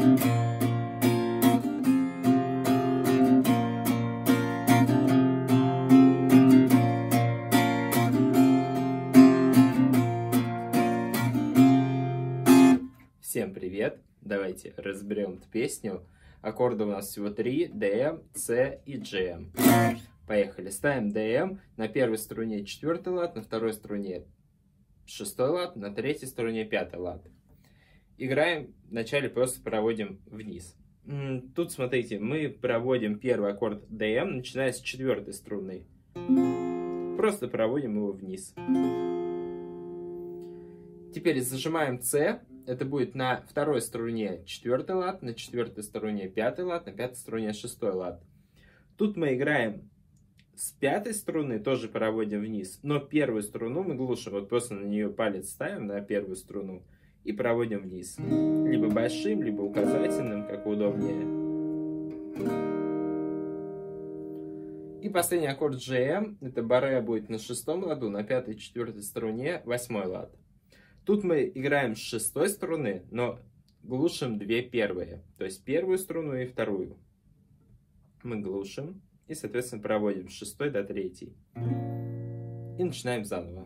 Всем привет! Давайте разберем эту песню. Аккорды у нас всего 3: DM, C и G. Поехали. Ставим DM на первой струне 4-й лад, на второй струне 6-й лад, на третьей струне 5-й лад. Играем, вначале просто проводим вниз. Тут, смотрите, мы проводим первый аккорд DM, начиная с 4-й струны. Просто проводим его вниз. Теперь зажимаем C. Это будет на второй струне 4-й лад, на 4-й струне 5-й лад, на 5-й струне 6-й лад. Тут мы играем с 5-й струны, тоже проводим вниз, но первую струну мы глушим. Вот просто на нее палец ставим, на первую струну, и проводим вниз. Либо большим, либо указательным, как удобнее. И последний аккорд GM, это баре будет на 6-м ладу, на 5-й, 4-й струне 8-й лад. Тут мы играем с 6-й струны, но глушим две первые. То есть первую струну и вторую. Мы глушим и, соответственно, проводим с 6-й до 3-й. И начинаем заново.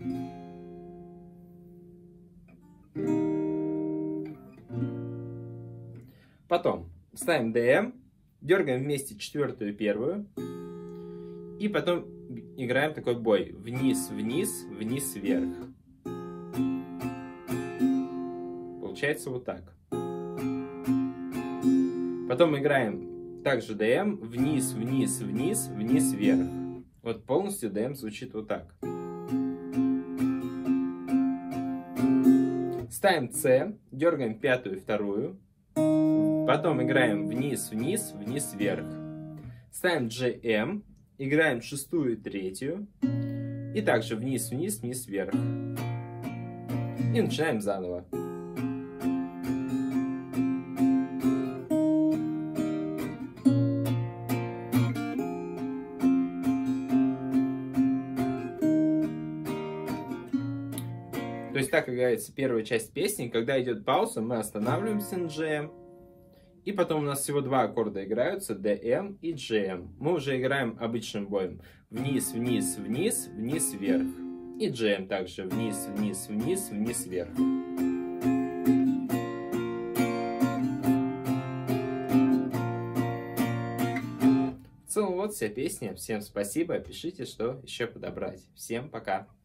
Потом ставим DM, дергаем вместе 4-ю и 1-ю. И потом играем такой бой. Вниз, вниз, вниз, вверх. Получается вот так. Потом играем также DM, вниз, вниз, вниз, вниз, вверх. Вот полностью DM звучит вот так. Ставим C, дергаем 5-ю и 2-ю. Потом играем вниз, вниз, вниз, вверх. Ставим GM, играем 6-ю и 3-ю. И также вниз, вниз, вниз, вверх. И начинаем заново. То есть так играется первая часть песни. Когда идет пауза, мы останавливаемся на GM. И потом у нас всего два аккорда играются, DM и GM. Мы уже играем обычным боем. Вниз, вниз, вниз, вниз, вверх. И GM также. Вниз, вниз, вниз, вниз, вверх. В целом вот вся песня. Всем спасибо. Пишите, что еще подобрать. Всем пока.